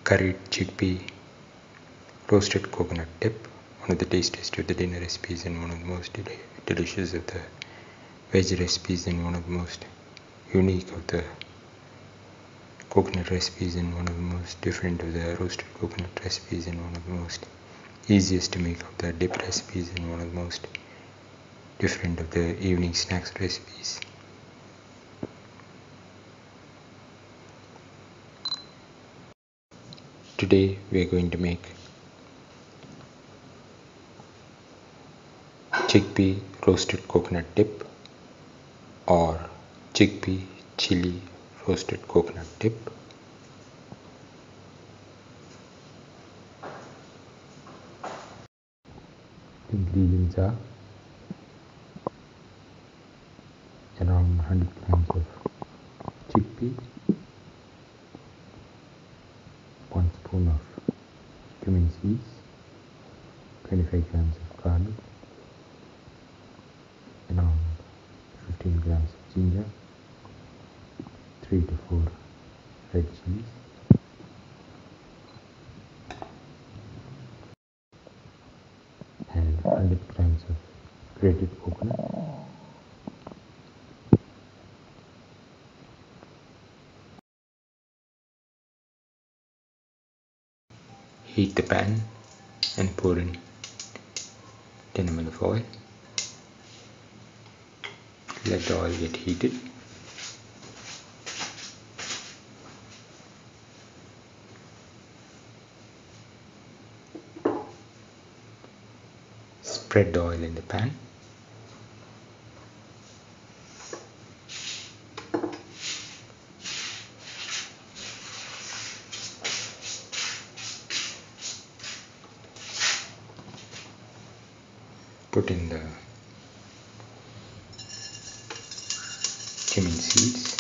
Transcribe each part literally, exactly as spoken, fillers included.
Curried Chickpea Roasted Coconut Dip, one of the tastiest of the dinner recipes and one of the most del delicious of the veg recipes and one of the most unique of the coconut recipes and one of the most different of the roasted coconut recipes and one of the most easiest to make of the dip recipes and one of the most different of the evening snacks recipes. Today we are going to make chickpea roasted coconut dip or chickpea chili roasted coconut dip. Ingredients are around one hundred grams of chickpea, one spoon of cumin seeds, twenty-five grams of garlic, around fifteen grams of ginger, three to four red chillies, and one hundred grams of grated coconut. Heat the pan and pour in ten milliliters of oil. Let the oil get heated. Spread the oil in the pan. Put in the cumin seeds,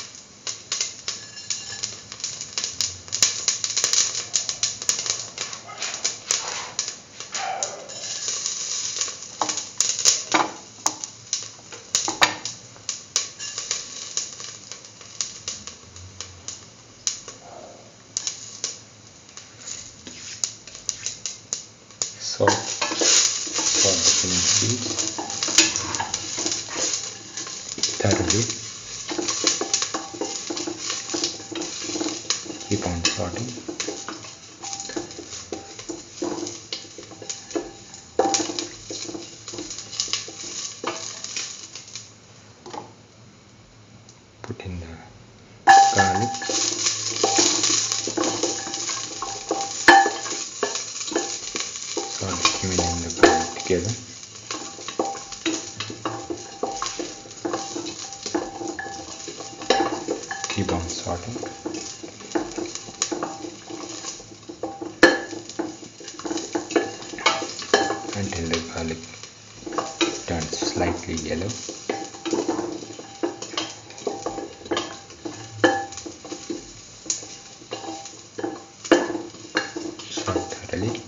salt, salt the cumin seeds thoroughly. Keep on sauteing. Put in the garlic. Saute the cumin and the garlic together. Keep on sauteing. Until the garlic turns slightly yellow. Saute thoroughly.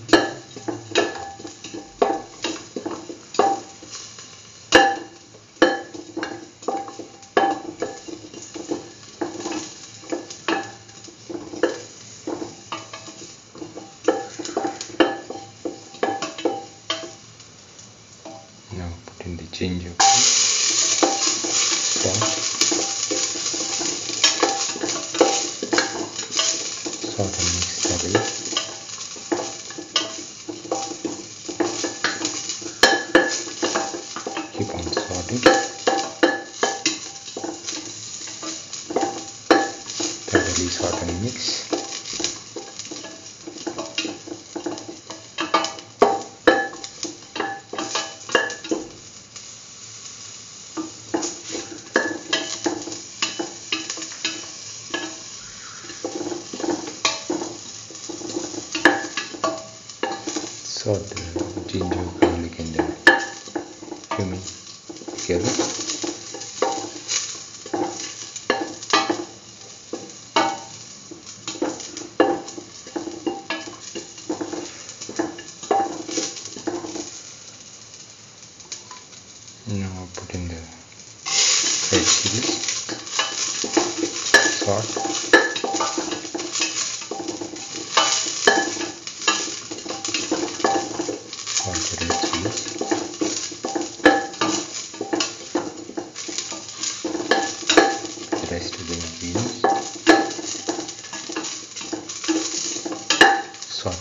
Now put in the ginger paste, salt, salt and mix thoroughly. Keep on sauteing. Thoroughly saute and mix. Saute the ginger, garlic and the cumin together. Now put in the red chillies, salt,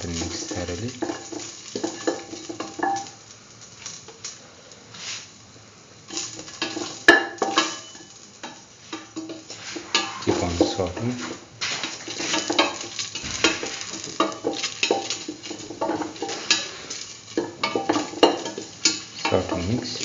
and mix thoroughly. Keep on sauteing. Saute and mix.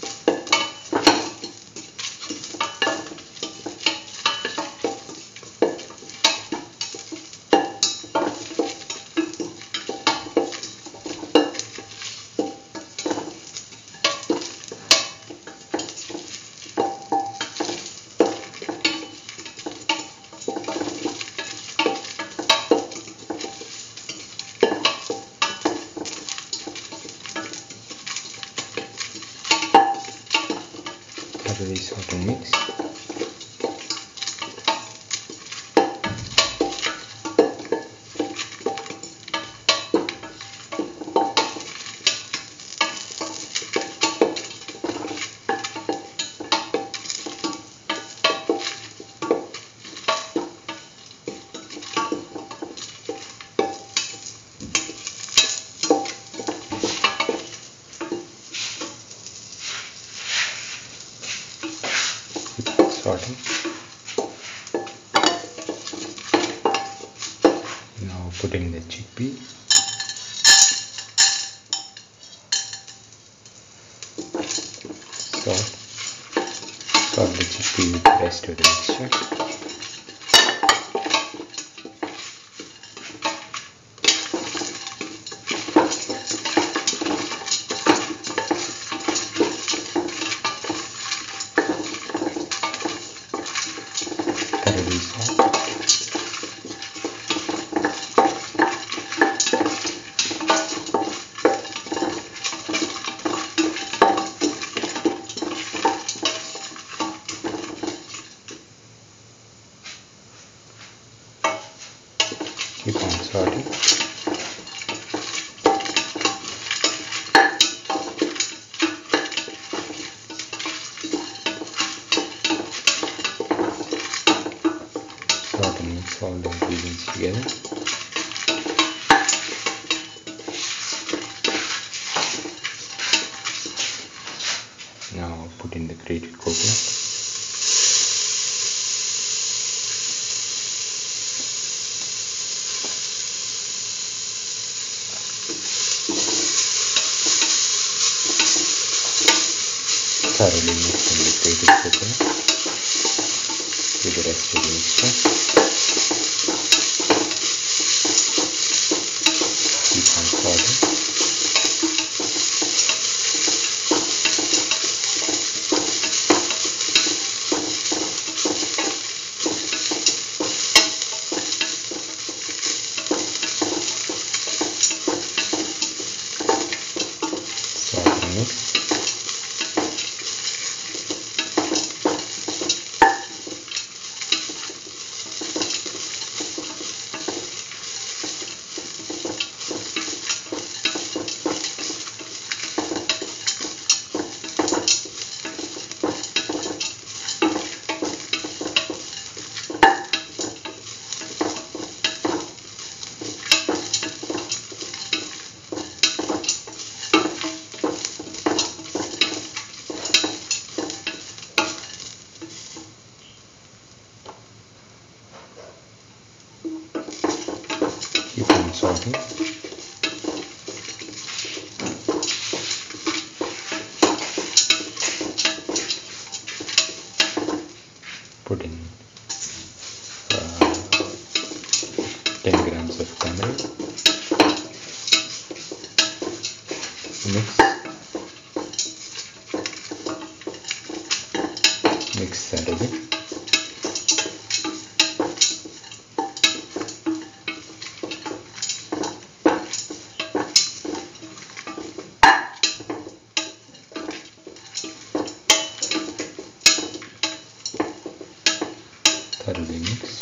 Thoroughly saute and mix. Sauteing. Now put in the chickpea. Salt. Salt the chickpea with the rest of the mixture. Thoroughly salt. Keep on sauteing. Saute and mix all the ingredients together. Now put in the grated coconut. Thoroughly mix in the grated coconut with the rest of the mixture. Keep on sauteing. Saute and mix. Keep on sauteing. Put in uh, ten grams of cumin. Mix. Mix thoroughly. Thoroughly mix.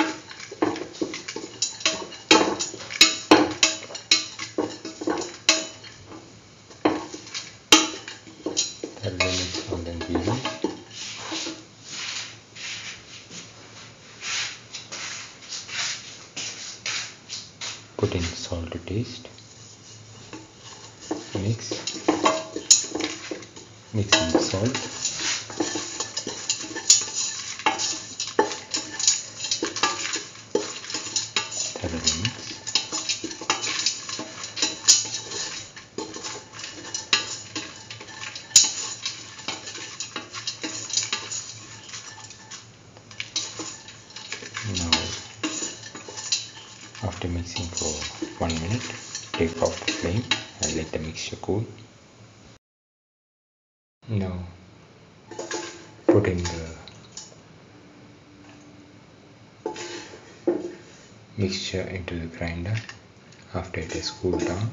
Thoroughly mix all the ingredients. Put in salt to taste. Mix. Mix in the salt. Thoroughly mix. Now, after mixing for one minute, take off the flame and let the mixture cool. Now, put in the mixture into the grinder after it has cooled down.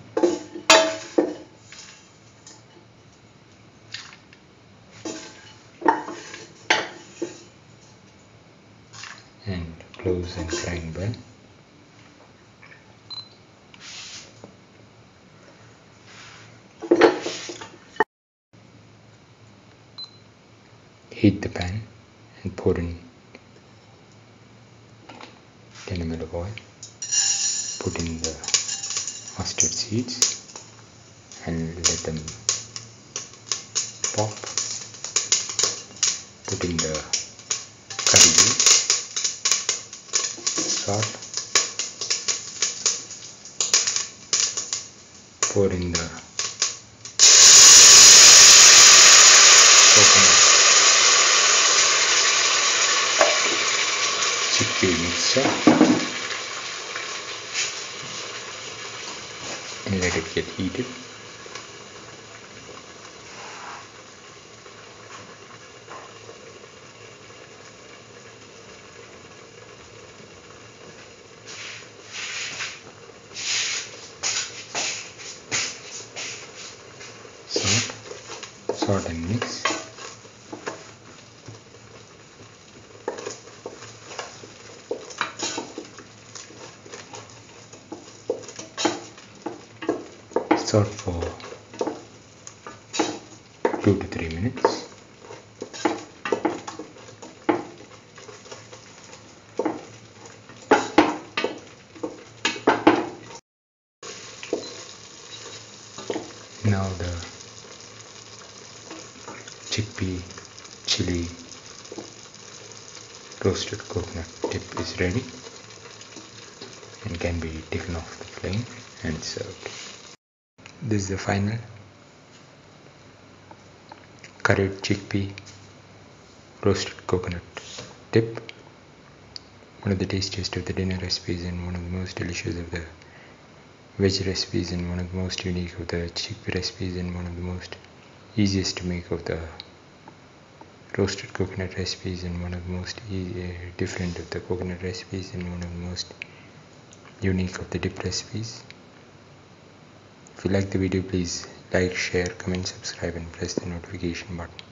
And close and grind well. Heat the pan and pour in ten milliliters of oil. Put in the mustard seeds and let them pop. Put in the curry leaves, salt. Pour in the coconut chickpea mixture and let it get heated. Salt, salt and mix. Salt for two to three minutes. Now the chickpea chili roasted coconut dip is ready and can be taken off the flame and served. This is the final curried chickpea roasted coconut dip. One of the tastiest of the dinner recipes and one of the most delicious of the veg recipes and one of the most unique of the chickpea recipes and one of the most easiest to make of the roasted coconut recipes and one of the most easy, uh, different of the coconut recipes and one of the most unique of the dip recipes. If you like the video, please like, share, comment, subscribe and press the notification button.